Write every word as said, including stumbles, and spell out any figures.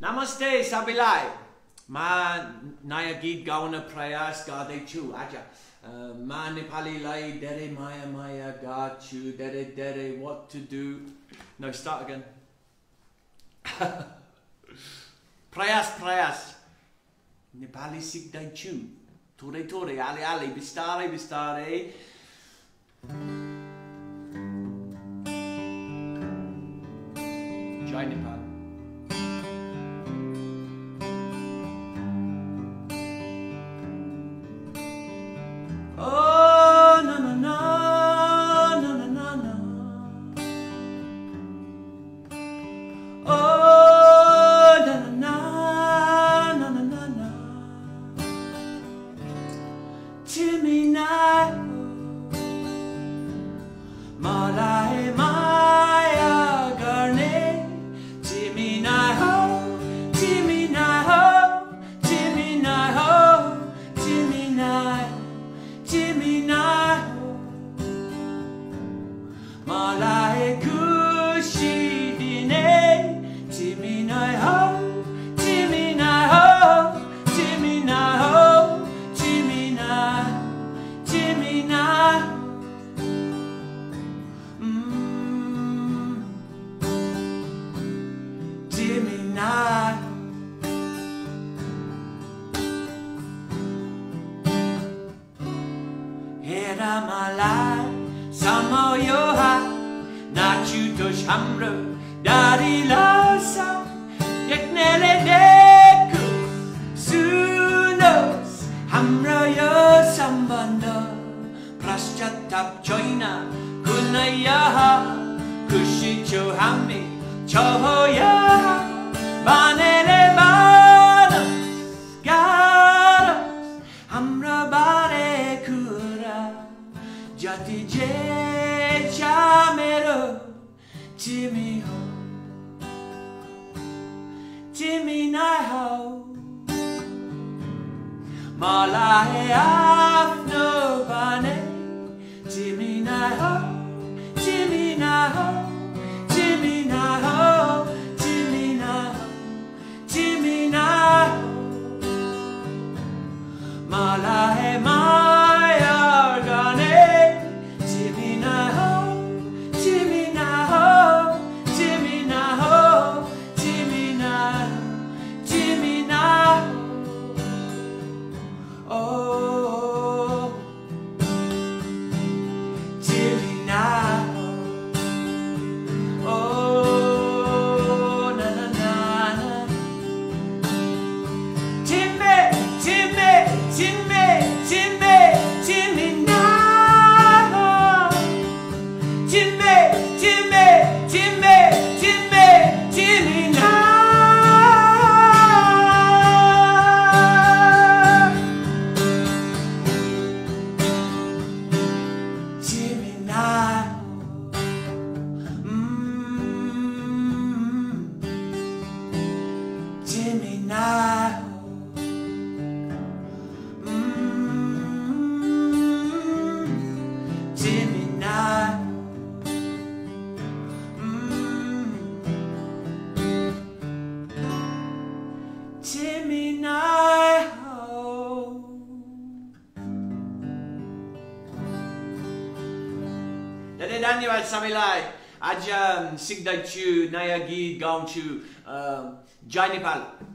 Namaste सबैलाई म नयाँ गीत गाउन प्रयास गर्दैछु आज म नेपालीलाई धेरै माया माया गर्छु धेरै धेरै what to do no start again प्रयास प्रयास नेपाली सिक्दैछु थोरै थोरै अलि अलि बिस्तारै बिस्तारै जय Nepal Oh na na na na na na na Oh na na na na na na Timmy na malai maya garne Timmy na ho Timmy na ho Timmy na ho Timmy na Timmy na malai kushi dine Timmy na ho Timmy na ho Timmy na ho Timmy na Timmy na mm Timmy na Hera malai samayoha nachutosh hamro dari lasa deknele deku sunos hamro yo sambandha praschatap choina kunaya kushi cho hami choya banele bana garos hamro bare Jati je chamero Timmy ho Timmy na ho Malai afno bane Timmy na ho Timmy na ho Timmy na ho Timmy na ho Timmy na ho Malai maya gane धन्यवाद सबैलाई आज सिक्दैछु नयाँ गीत गाउँछु जय नेपाल